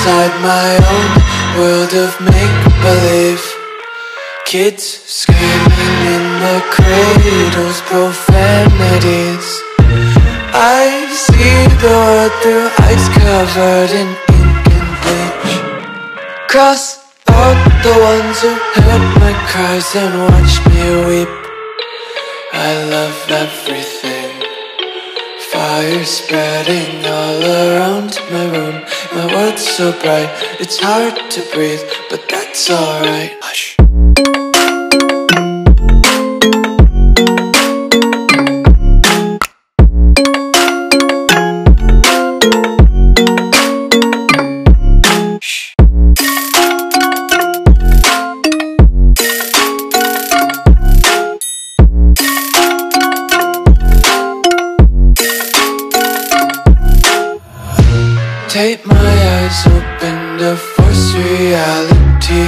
inside my own world of make-believe. Kids screaming in the cradles, profanities. I see the world through eyes covered in ink and bleach. Cross out the ones who heard my cries and watched me weep. I love everything. Fire spreading all around my room. My world's so bright, it's hard to breathe, but that's alright. Hush. Tape my eyes open to force reality.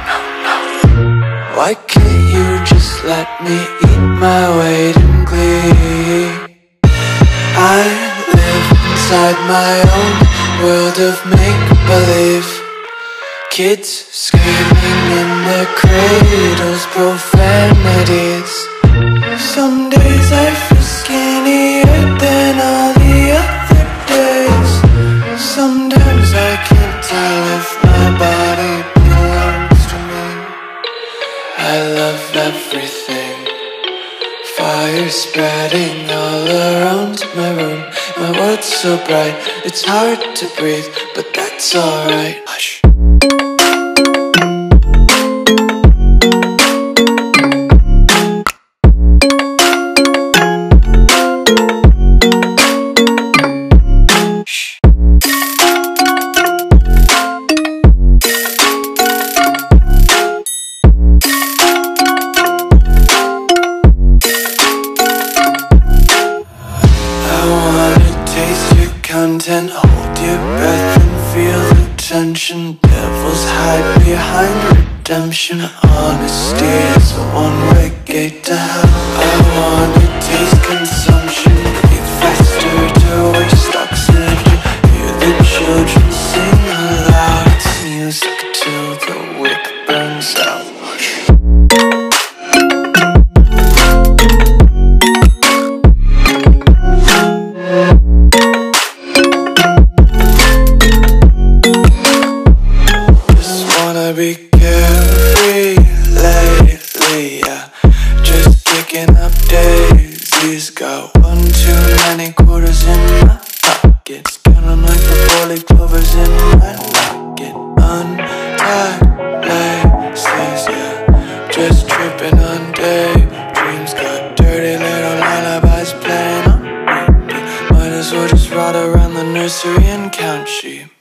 Why can't you just let me eat my weight in glee? I live inside my own world of make-believe. Kids screaming in their cradles, profanities. Some days I feel skinnier than all the other days. Sometimes I can't tell if my body belongs to me. I love everything. Fire spreading all around my room. My world's so bright, it's hard to breathe, but that's alright. Hush. Content, hold your breath and feel the tension. Devils hide behind redemption. Honesty is a one-way gate to hell. I wanna taste consumption, breathe faster to waste oxygen. Hear the children sing aloud. It's music till the wick burns out. Be carefree lately, yeah. Just kicking up daisies. Got one too many quarters in my pockets. Counting like the four-leaf clovers in my pocket. Untied laces, yeah. Just tripping on daydreams. Got dirty little lullabies playing on repeat. Might as well just ride around the nursery and count sheep.